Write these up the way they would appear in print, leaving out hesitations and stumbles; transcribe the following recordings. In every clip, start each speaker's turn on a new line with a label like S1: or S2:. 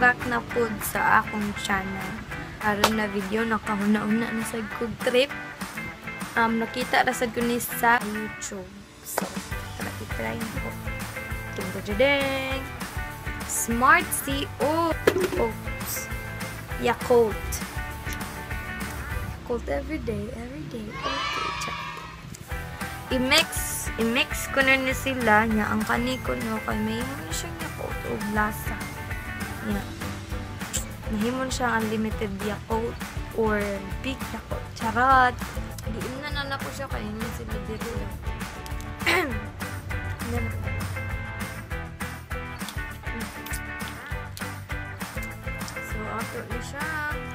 S1: back na po sa akong channel. Aron na video, nakahuna-una na sa good trip. Nakita na sa gunis sa YouTube. So, tara try na po. Ding-ding-ding! Smart CO! Oops. Yakult. Yakult everyday. Okay, I-mix ko na sila niya. Ang kaniko no, kay may himon siyang Yakult o lasa. Yan. Nahimon siyang unlimited Yakult or big Yakult. Charot! Diin na po siya kaya hindi sila dito. Yan. So, auto na siya.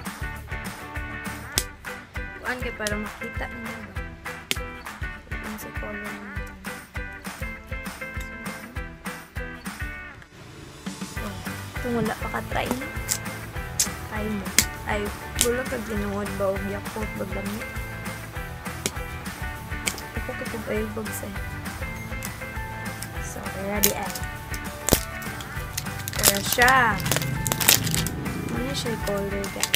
S1: Kuan kayo para makita niya ba? Yan sa color niya. Kung wala pa ka-try na, try mo. Ay, wala ka ginuod ba o Yakult ba gamit? Ako kapag ayaw bagsay. So, ready ay. Kaya siya. Ano siya color guys?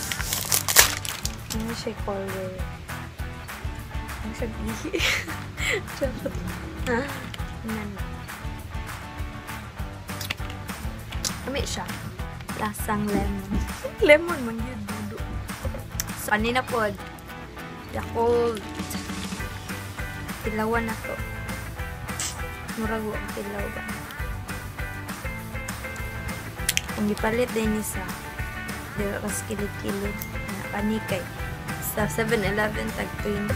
S1: Ano siya color? Ano siya bihi? Charot. Ha? Ano? Kami siya. Lasang lemon. Lemon man yun, dudo. So, kanina po, Yakult. Tilawan na to. Murago ang tilaw ba? Kung ipalit din isa, di ba kas kilid-kilid na panikay. Sa 7-Eleven, tag 29.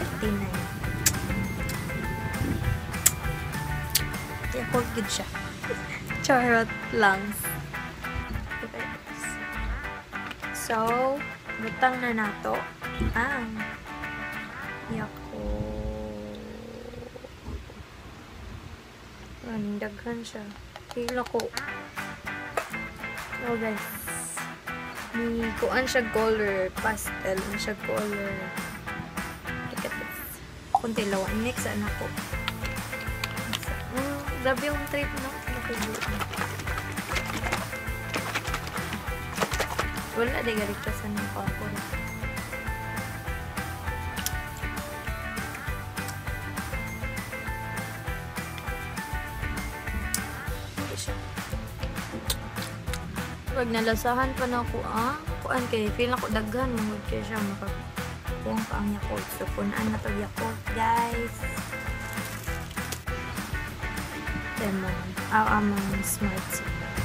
S1: Yakult good siya. Charot lang. So, butang na nato ang Yakult. Daghan siya. Hila ko. Oh guys. May kuan siya color. Pastel. May siya color. Look at this. Kunti lawan. Mix na ko. Grabe yung trip no? Wala di galigtasan ng ako. Pag nalasahan pa na ako, kuan kay feel ako daghan mo kay siya makakuha pa ang Yakult. So punan na to Yakult guys. Lemon. Amang Smart C.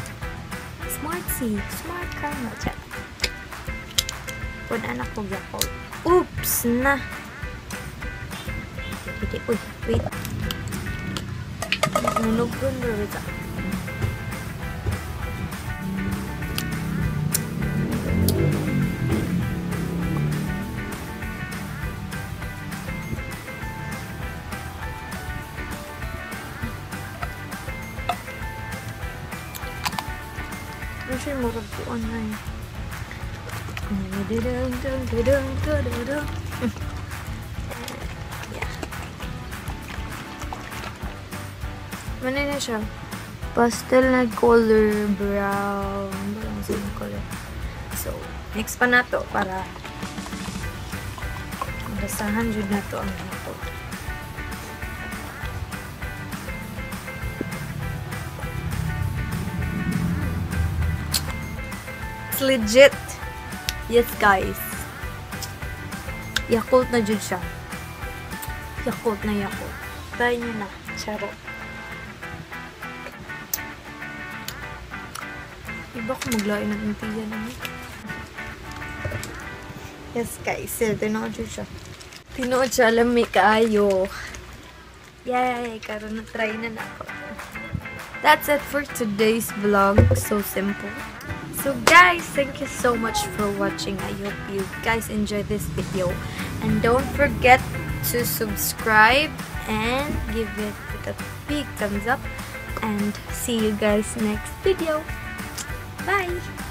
S1: Smart caramel chat. Punan ako Yakult. Oops na. Uy, wait. Nunog ko na rin. Kasi maragpuan na yun. Yeah. Ano na siya? Pastel na color, brown. Brown sa color. So, next pa na to para basahan dyan na to ang Yakult. Legit. Yes, guys. Yakult na dyan siya. Yakult na Yakult. Try nyo na. Charot. Iba ko maglain ng impiyan naman. Yes, guys. Tinood siya. Tinood siya. Lami kaayo. Yay! Karoon na try na ako. That's it for today's vlog. So simple. So guys, thank you so much for watching. I hope you guys enjoyed this video. And don't forget to subscribe and give it a big thumbs up. And see you guys next video. Bye!